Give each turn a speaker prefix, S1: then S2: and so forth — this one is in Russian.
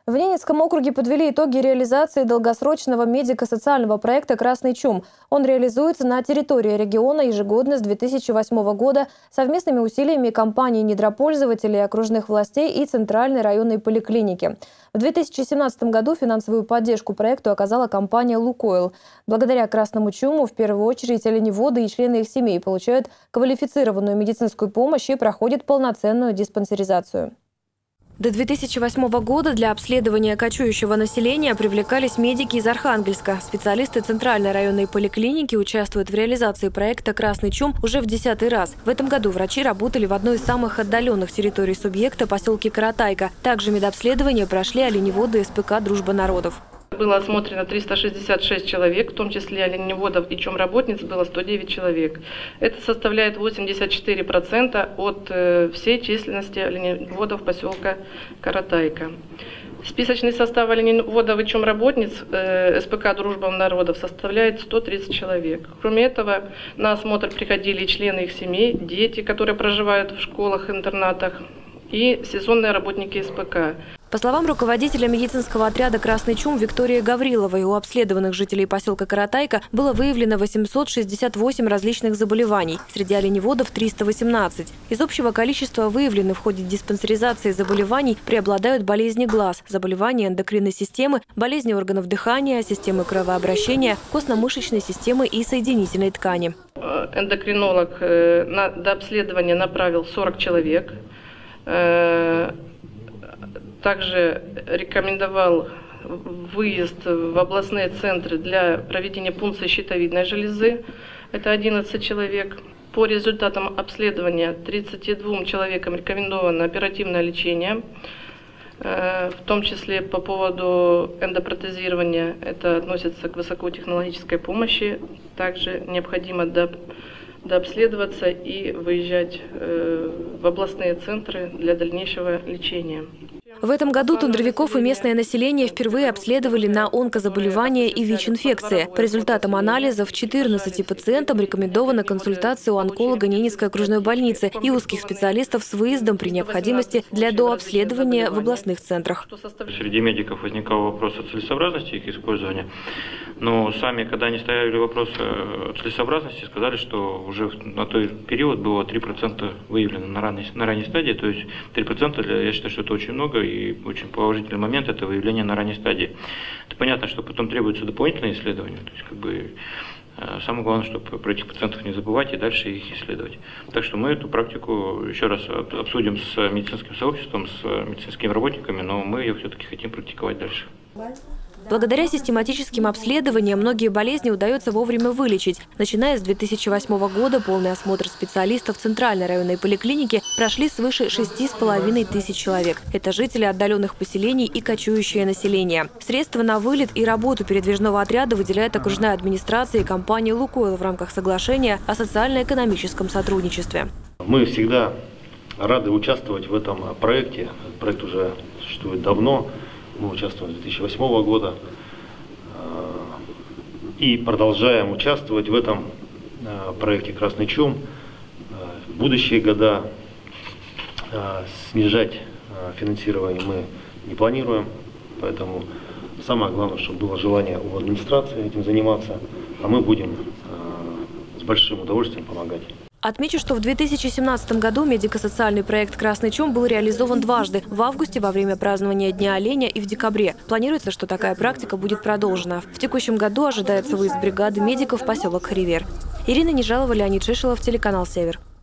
S1: В Ненецком округе подвели итоги реализации долгосрочного медико-социального проекта «Красный чум». Он реализуется на территории региона ежегодно с 2008 года совместными усилиями компаний недропользователей, окружных властей и Центральной районной поликлиники. В 2017 году финансовую поддержку проекту оказала компания «Лукойл». Благодаря «Красному чуму» в первую очередь оленеводы и члены их семей получают квалифицированную медицинскую помощь и проходят полноценную диспансеризацию. До 2008 года для обследования кочующего населения привлекались медики из Архангельска. Специалисты Центральной районной поликлиники участвуют в реализации проекта «Красный чум» уже в 10-й раз. В этом году врачи работали в одной из самых отдаленных территорий субъекта – поселке Каратайка. Также медобследование прошли оленеводы СПК «Дружба народов».
S2: Было осмотрено 366 человек, в том числе оленеводов и чумработниц было 109 человек. Это составляет 84% от всей численности оленеводов поселка Каратайка. Списочный состав оленеводов и чумработниц СПК «Дружба народов» составляет 130 человек. Кроме этого, на осмотр приходили члены их семей, дети, которые проживают в школах-интернатах, и сезонные работники СПК.
S1: По словам руководителя медицинского отряда «Красный чум» Виктории Гавриловой, у обследованных жителей поселка Каратайка было выявлено 868 различных заболеваний. Среди оленеводов 318. Из общего количества выявленных в ходе диспансеризации заболеваний преобладают болезни глаз, заболевания эндокринной системы, болезни органов дыхания, системы кровообращения, костно-мышечной системы и соединительной ткани.
S2: Эндокринолог на дообследование направил 40 человек. Также рекомендовал выезд в областные центры для проведения пункции щитовидной железы. Это 11 человек. По результатам обследования 32 человекам рекомендовано оперативное лечение, в том числе по поводу эндопротезирования. Это относится к высокотехнологической помощи. Также необходимо дообследоваться и выезжать в областные центры для дальнейшего лечения.
S1: В этом году тундровиков и местное население впервые обследовали на онкозаболевания и ВИЧ-инфекции. По результатам анализов 14 пациентам рекомендована консультация у онколога Ненецкой окружной больницы и узких специалистов с выездом при необходимости для дообследования в областных центрах.
S3: Среди медиков возникал вопрос о целесообразности их использования. Но сами, когда они ставили вопрос о целесообразности, сказали, что уже на тот период было 3% выявлено на ранней стадии. То есть 3%, я считаю, что это очень много и очень положительный момент – это выявление на ранней стадии. Это понятно, что потом требуется дополнительное исследование. То есть, самое главное, чтобы про этих пациентов не забывать и дальше их исследовать. Так что мы эту практику еще раз обсудим с медицинским сообществом, с медицинскими работниками, но мы ее все-таки хотим практиковать дальше.
S1: Благодаря систематическим обследованиям многие болезни удается вовремя вылечить. Начиная с 2008 года полный осмотр специалистов Центральной районной поликлиники прошли свыше 6,5 тысяч человек. Это жители отдаленных поселений и кочующее население. Средства на вылет и работу передвижного отряда выделяет окружная администрация и компания «Лукойл» в рамках соглашения о социально-экономическом сотрудничестве.
S4: Мы всегда рады участвовать в этом проекте. Проект уже существует давно. Мы участвуем с 2008 года и продолжаем участвовать в этом проекте «Красный чум». В будущие года снижать финансирование мы не планируем, поэтому самое главное, чтобы было желание у администрации этим заниматься, а мы будем с большим удовольствием помогать.
S1: Отмечу, что в 2017 году медико-социальный проект «Красный чум» был реализован дважды – в августе во время празднования Дня оленя и в декабре. Планируется, что такая практика будет продолжена. В текущем году ожидается выезд бригады медиков в поселок Харивер. Ирина Нежалова, Леонид Шишелов, телеканал «Север».